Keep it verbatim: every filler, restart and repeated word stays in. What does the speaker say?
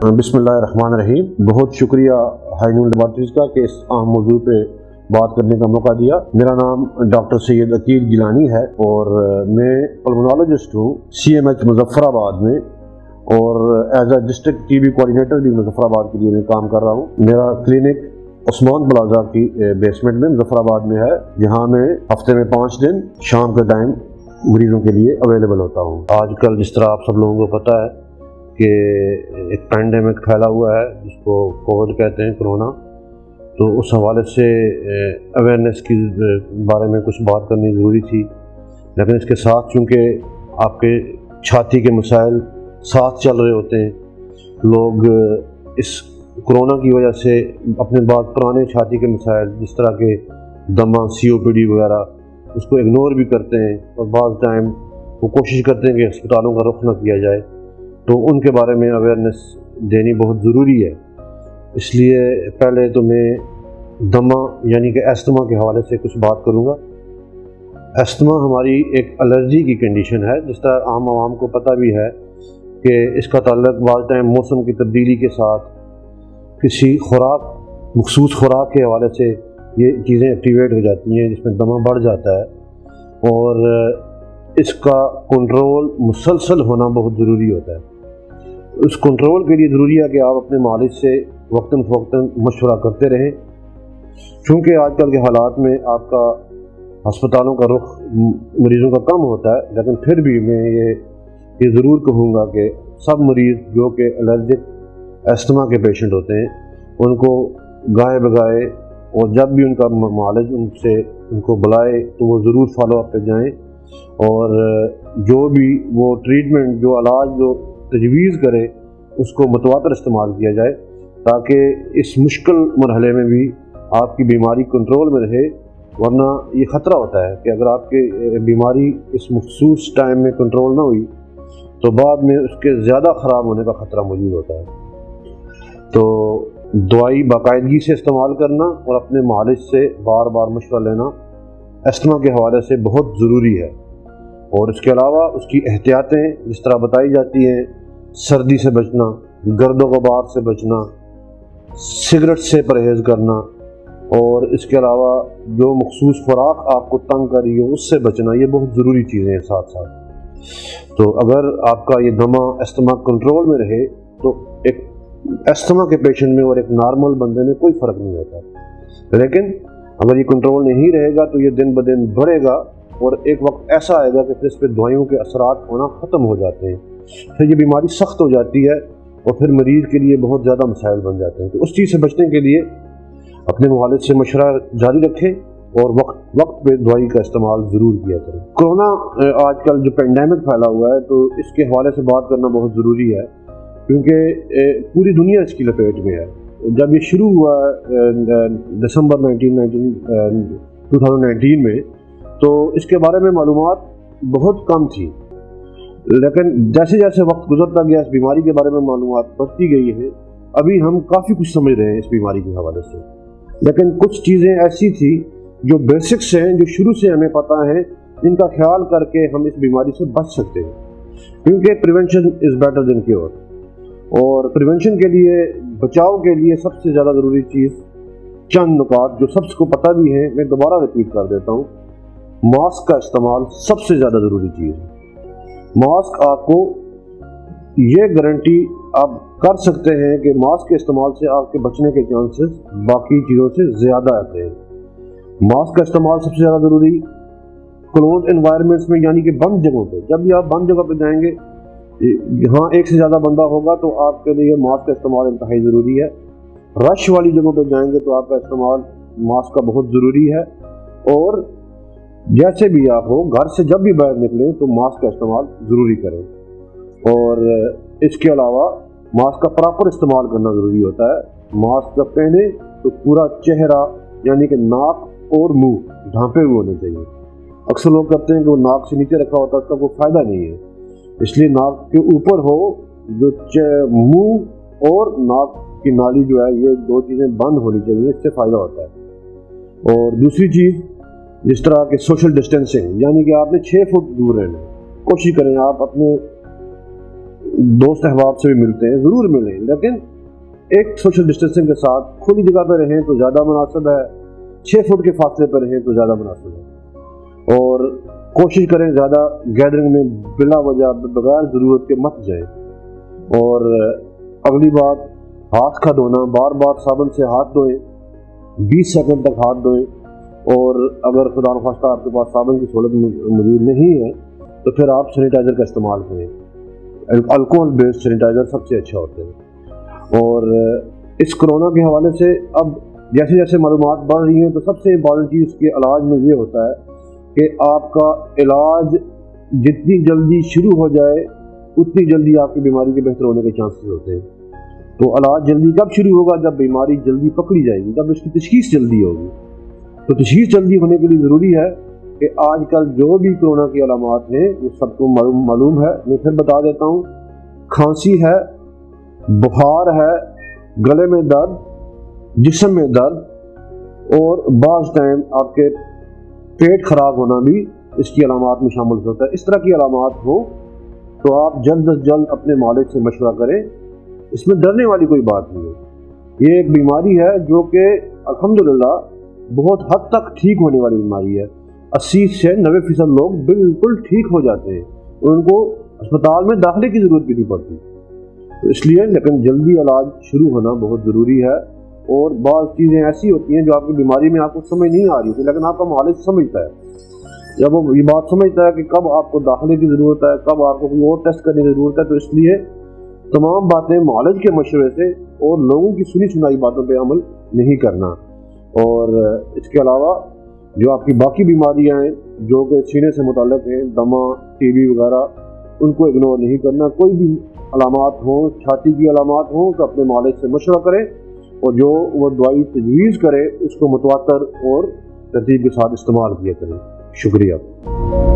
बिस्मिल्लाहिर्रहमानिर्रहीम। बहुत शुक्रिया हाई नून लेबॉर्ट्रीज का कि इस अहम मौजू पे बात करने का मौका दिया। मेरा नाम डॉक्टर सैयद अकील गिलानी है और मैं पल्मोनोलॉजिस्ट हूँ सी एम एच मुजफ्फराबाद में, और as a district T B coordinator भी मुजफ्फराबाद के लिए मैं काम कर रहा हूँ। मेरा क्लिनिक उस्मान प्लाजा की बेसमेंट में मुजफ्फराबाद में है, जहाँ मैं हफ्ते में पाँच दिन शाम के टाइम मरीजों के लिए अवेलेबल होता हूँ। आजकल जिस तरह आप सब लोगों को पता है कि एक पैंडेमिक फैला हुआ है जिसको कोविड कहते हैं, कोरोना, तो उस हवाले से अवेयरनेस की बारे में कुछ बात करनी ज़रूरी थी। लेकिन इसके साथ चूँकि आपके छाती के मसाइल साथ चल रहे होते हैं, लोग इस कोरोना की वजह से अपने बाद पुराने छाती के मसाइल जिस तरह के दमा, सी ओ पी डी वगैरह, उसको इग्नोर भी करते हैं और बाज़ टाइम वो कोशिश करते हैं कि अस्पतालों का रुख न किया जाए। तो उनके बारे में अवेयरनेस देनी बहुत ज़रूरी है। इसलिए पहले तो मैं दमा यानी कि एस्थमा के हवाले से कुछ बात करूँगा। एस्थमा हमारी एक एलर्जी की कंडीशन है, जिस तरह आम आवाम को पता भी है कि इसका ताल्लुक बाज़ टाइम मौसम की तब्दीली के साथ किसी खुराक, मखसूस खुराक के हवाले से ये चीज़ें एक्टिवेट हो जाती हैं, जिसमें दमा बढ़ जाता है, और इसका कंट्रोल मुसलसल होना बहुत ज़रूरी होता है। उस कंट्रोल के लिए ज़रूरी है कि आप अपने मालिज से वक्तन फ़वक्तन मशवरा करते रहें। चूँकि आजकल के हालात में आपका अस्पतालों का रुख मरीज़ों का कम होता है, लेकिन फिर भी मैं ये ये ज़रूर कहूँगा कि सब मरीज़ जो कि एलर्जिक एस्थमा के पेशेंट होते हैं, उनको गाए बगाए और जब भी उनका मालिज उनसे उनको बुलाए तो वो ज़रूर फॉलो अप पे जाएँ, और जो भी वो ट्रीटमेंट, जो इलाज जो तजवीज़ करे, उसको मुतवातर इस्तेमाल किया जाए, ताकि इस मुश्किल मरहले में भी आपकी बीमारी कंट्रोल में रहे। वरना ये ख़तरा होता है कि अगर आपकी बीमारी इस मखसूस टाइम में कंट्रोल ना हुई तो बाद में उसके ज़्यादा ख़राब होने का ख़तरा मौजूद होता है। तो दवाई बाकायदगी से इस्तेमाल करना और अपने मालिज से बार बार मशवरा लेना एस्थमा के हवाले से बहुत ज़रूरी है। और इसके अलावा उसकी एहतियातें जिस तरह बताई जाती हैं, सर्दी से बचना, गर्द ग़बार से बचना, सिगरेट से परहेज़ करना, और इसके अलावा जो मखसूस खुराक आपको तंग कर रही है उससे बचना, ये बहुत ज़रूरी चीज़ें हैं साथ साथ। तो अगर आपका ये दमा एस्थमा कंट्रोल में रहे तो एक एस्थमा के पेशेंट में और एक नॉर्मल बंदे में कोई फ़र्क नहीं होता। लेकिन अगर ये कंट्रोल नहीं रहेगा तो ये दिन ब दिन बढ़ेगा, और एक वक्त ऐसा आएगा कि फिर इस पर दवाइयों के असरात होना ख़त्म हो जाते हैं, फिर ये बीमारी सख्त हो जाती है और फिर मरीज़ के लिए बहुत ज़्यादा मसाइल बन जाते हैं। तो उस चीज़ से बचने के लिए अपने मुआलिज से मशवरा जारी रखें और वक्त वक्त पे दवाई का इस्तेमाल ज़रूर किया करें। कोरोना आजकल जो पेंडेमिक फैला हुआ है, तो इसके हवाले से बात करना बहुत ज़रूरी है, क्योंकि पूरी दुनिया इसकी लपेट में है। जब ये शुरू हुआ December nineteen two thousand nineteen में, तो इसके बारे में मालूमात बहुत कम थी, लेकिन जैसे जैसे वक्त गुजरता गया इस बीमारी के बारे में मालूमात बढ़ती गई है। अभी हम काफ़ी कुछ समझ रहे हैं इस बीमारी के हवाले से, लेकिन कुछ चीज़ें ऐसी थी जो बेसिक्स हैं, जो शुरू से हमें पता है, जिनका ख्याल करके हम इस बीमारी से बच सकते हैं, क्योंकि prevention is better than cure. और प्रिवेंशन के लिए, बचाव के लिए सबसे ज़्यादा ज़रूरी चीज़, चंद नुकात जो सबको पता भी है, मैं दोबारा रिपीट कर देता हूँ। मास्क का इस्तेमाल सबसे ज़्यादा ज़रूरी चीज़ है। मास्क आपको ये गारंटी आप कर सकते हैं कि मास्क के इस्तेमाल से आपके बचने के चांसेस बाकी चीज़ों से ज़्यादा आते हैं। मास्क का इस्तेमाल सबसे ज़्यादा ज़रूरी क्लोज एनवायरनमेंट्स में, यानी कि बंद जगहों पे। जब भी आप बंद जगह पे जाएंगे, यहाँ एक से ज़्यादा बंदा होगा, तो आपके लिए मास्क का इस्तेमाल इंतहाई ज़रूरी है। रश वाली जगहों पे जाएंगे तो आपका इस्तेमाल मास्क का बहुत ज़रूरी है। और जैसे भी आप हो, घर से जब भी बाहर निकलें तो मास्क का इस्तेमाल ज़रूरी करें। और इसके अलावा मास्क का प्रॉपर इस्तेमाल करना ज़रूरी होता है। मास्क जब पहने तो पूरा चेहरा यानी कि नाक और मुंह ढांपे हुए होने चाहिए। अक्सर लोग करते हैं कि वो नाक से नीचे रखा होता है, उसका कोई फ़ायदा नहीं है। इसलिए नाक के ऊपर हो, जो मुंह और नाक की नाली जो है, ये दो चीज़ें बंद होनी चाहिए, इससे फ़ायदा होता है। और दूसरी चीज़, जिस तरह के सोशल डिस्टेंसिंग, यानी कि आपने छः फुट दूर रहना है, कोशिश करें आप अपने दोस्त अहबाब से भी मिलते हैं, ज़रूर मिलें, लेकिन एक सोशल डिस्टेंसिंग के साथ खुली जगह पर रहें तो ज़्यादा मुनासिब है, छः फुट के फासले पर रहें तो ज़्यादा मुनासिब है। और कोशिश करें ज़्यादा गैदरिंग में बिला वजह बगैर ज़रूरत के मत जाएं। और अगली बात, हाथ का धोना, बार बार साबुन से हाथ धोएं, बीस सेकंड तक हाथ धोएं। और अगर खुदा न खास्ता आपके पास साबुन की सहूलत मौजूद नहीं है तो फिर आप सैनिटाइज़र का इस्तेमाल करें, अल्कोहल बेस्ड सैनिटाइज़र सबसे अच्छा होते हैं। और इस कोरोना के हवाले से अब जैसे जैसे मालूमात बढ़ रही हैं तो सबसे इम्पॉर्टेंट चीज़ के इलाज में ये होता है कि आपका इलाज जितनी जल्दी शुरू हो जाए उतनी जल्दी आपकी बीमारी के बेहतर होने के चांसेस होते हैं। तो इलाज जल्दी कब शुरू होगा? जब बीमारी जल्दी पकड़ी जाएगी, जब इसकी तशखीस जल्दी होगी। तो तशखीस जल्दी होने के लिए ज़रूरी है कि आजकल जो भी कोरोना की अलामात हैं वो सबको मालूम मालूम है। मैं फिर बता देता हूँ, खांसी है, बुखार है, गले में दर्द, जिस्म में दर्द और बाज़ टाइम आपके पेट खराब होना भी इसकी अलामात में शामिल होता है। इस तरह की अलामात हो तो आप जल्द अज जल्द अपने मालिक से मशवरा करें। इसमें डरने वाली कोई बात नहीं है। ये एक बीमारी है जो कि अल्हम्दुलिल्लाह बहुत हद तक ठीक होने वाली बीमारी है। अस्सी से नब्बे फीसद लोग बिल्कुल ठीक हो जाते हैं और उनको अस्पताल में दाखिले की ज़रूरत भी नहीं पड़ती। तो इसलिए लेकिन जल्दी इलाज शुरू होना बहुत ज़रूरी है। और बाज़ चीज़ें ऐसी होती हैं जो आपकी बीमारी में आपको समझ नहीं आ रही थी, लेकिन आपका मालिक समझता है। जब वो ये बात समझता है कि कब आपको दाखिले की ज़रूरत है, कब आपको कोई और टेस्ट करने की ज़रूरत है, तो इसलिए तमाम बातें मालिक के मशवरे से और लोगों की सुनी सुनाई बातों पर अमल नहीं करना। और इसके अलावा जो आपकी बाकी बीमारियां हैं जो कि सीने से मुताल्लिक़ हैं, दमा, टीबी वगैरह, उनको इग्नोर नहीं करना। कोई भी अलामात हो, छाती की अलामात हो तो अपने मालिक से मशवरा करें और जो वो दवाई तजवीज़ करे उसको मुतवातर और तरतीब के साथ इस्तेमाल किया करें। शुक्रिया।